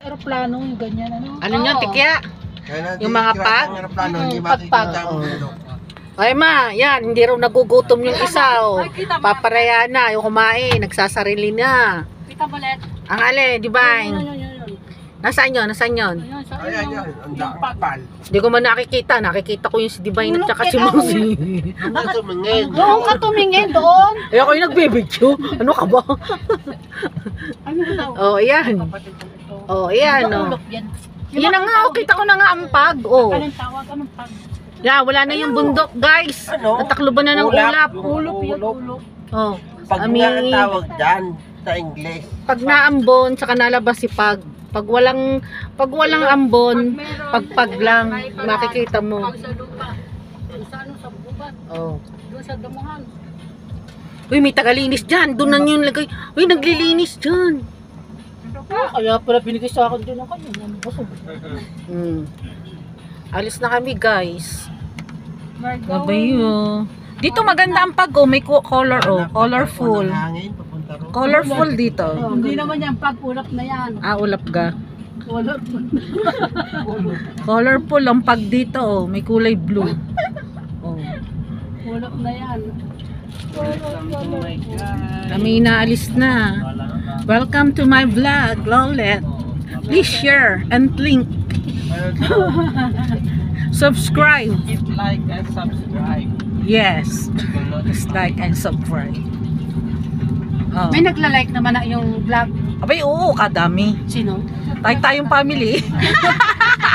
Aeroplano, yung ganyan, ano? Ano yun, tikya? Yung mga pag? Pagpag. Ay ma, yan, hindi raw nagugutom yung isa, oh. Paparaya na, yung kumain, nagsasarili na. Kita balet. Ang alin, di ba? Yun. Nasaan yun? Nasaan yun? Ayun, sa Ayan, yan. Ang dakpal. Hindi ko man nakikita. Nakikita ko yung si Divine at saka si Mosi. Ang tumingin. Doon ka tumingin, doon. Eh ako yung nagbibidyo. Ano ka ba? Ano ba daw? Oh, ayan. Oh, ayan, oh. Ulok yan. Yan na nga, oh. Kita ko na nga ang pag, oh. Anong tawag? Anong pag? Yeah, wala na yung bundok, guys. Ano? Natakloban na ng ulap. Ulop yan, ulop. Oh. Pag nga ang tawag dyan sa English. Pag naambon, saka nalabas si pag. Pag walang ambon, pagpag lang, makikita mo. Pag sa lupa. Sa ano, sa bubat. Oh. Doon sa damuhan. Uy, may tagalinis dyan. Doon na yung lagay. Uy, naglilinis dyan. Kaya pala binigay sa akin doon ang kanya. Busog. Alis na kami, guys. Margaw. Babayo. Dito maganda ang pag, oh. May color, oh. Colorful. Colorful dito. Oh, hindi naman yan pag ulap na yan. Ah, ulap ga. Ulap. Colorful ang pag dito, oh. May kulay blue. Oh. Ulap na yan. Kami inaalis na. Welcome to my vlog, Lolet. Please share and link. Subscribe. Hit like and subscribe. Yes. Just like and subscribe. Oh. May nagla-like naman na yung vlog. Abay, oo, kadami. Sino? Tayong family.